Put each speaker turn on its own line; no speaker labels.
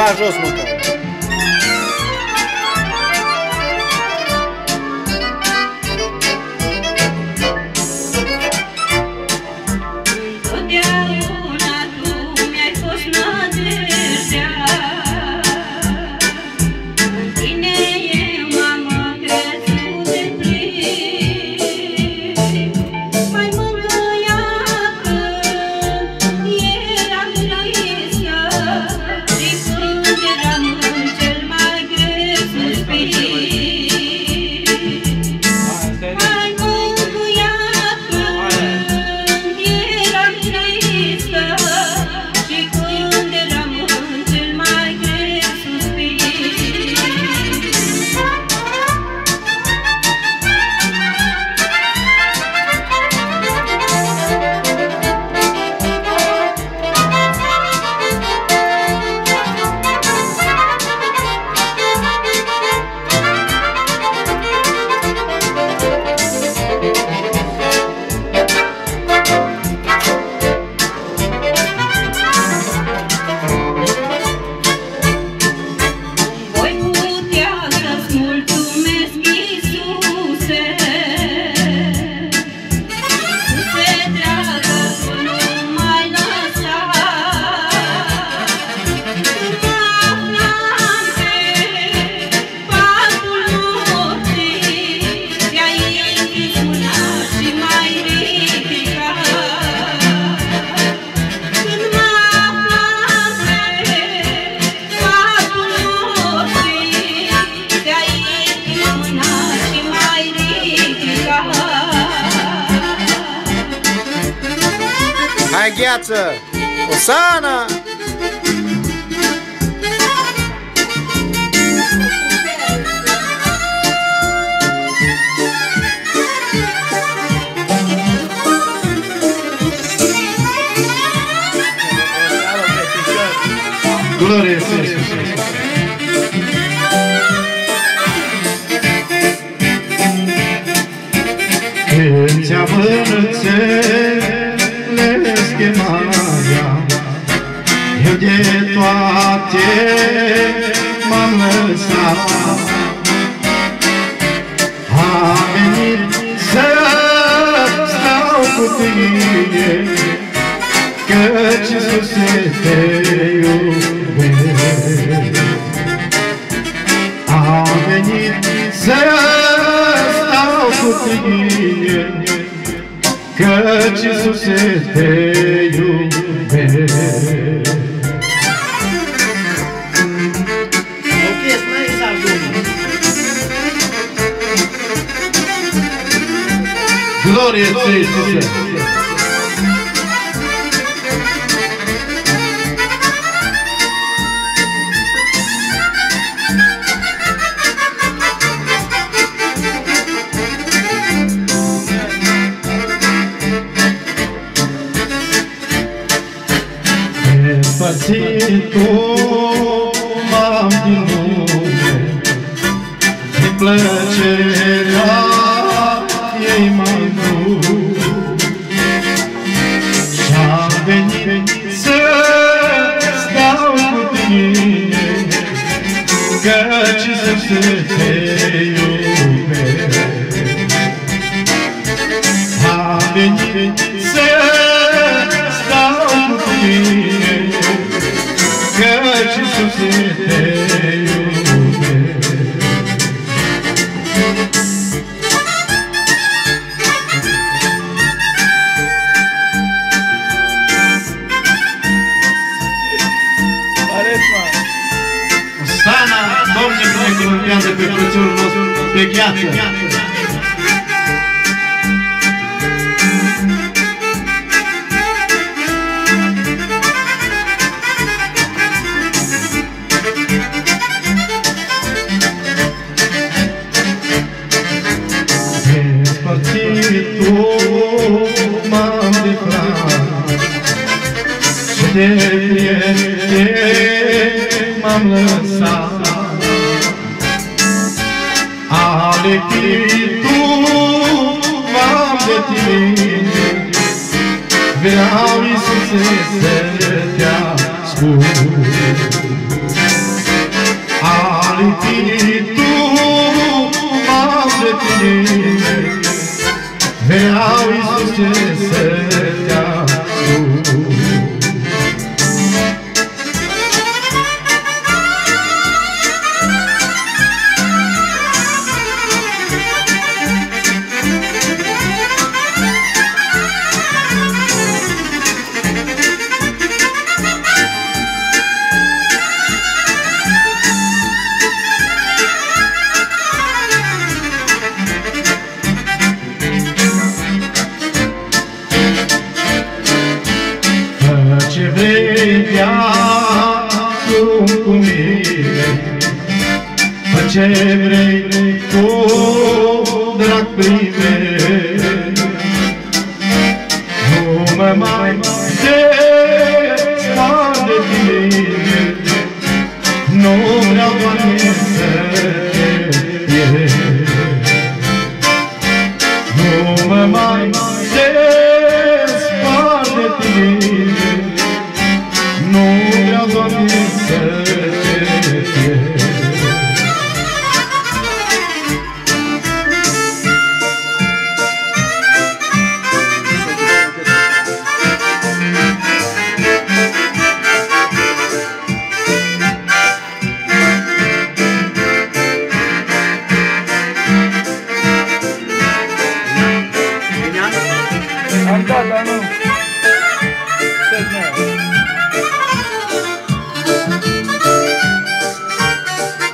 la jos măcar. Hai gheață! Osana!
Gloria Iisus! Când ți-am înțeles chemarea, eu de toate m-am lăsat. A venit să stau cu tine, căci Iisuse te iubesc. A venit să stau cu tine, căci Iisuse te iubesc. Glorie ție, Iisuse! Despărțitul m-am din lume, din plăcerea ei m-am dus, și-am venit să stau cu tine, căci Iisuse te iubesc. Am venit să stau cu tine, căci Iisuse te iubesc. Osana, Domnul binecuvântează pe frățiorul nostru pe gheață. M-am defrat și de prieteni m-am lăsat. Ale chipul m-am de tine, vreau Iisuse să te ascult. ce vrei.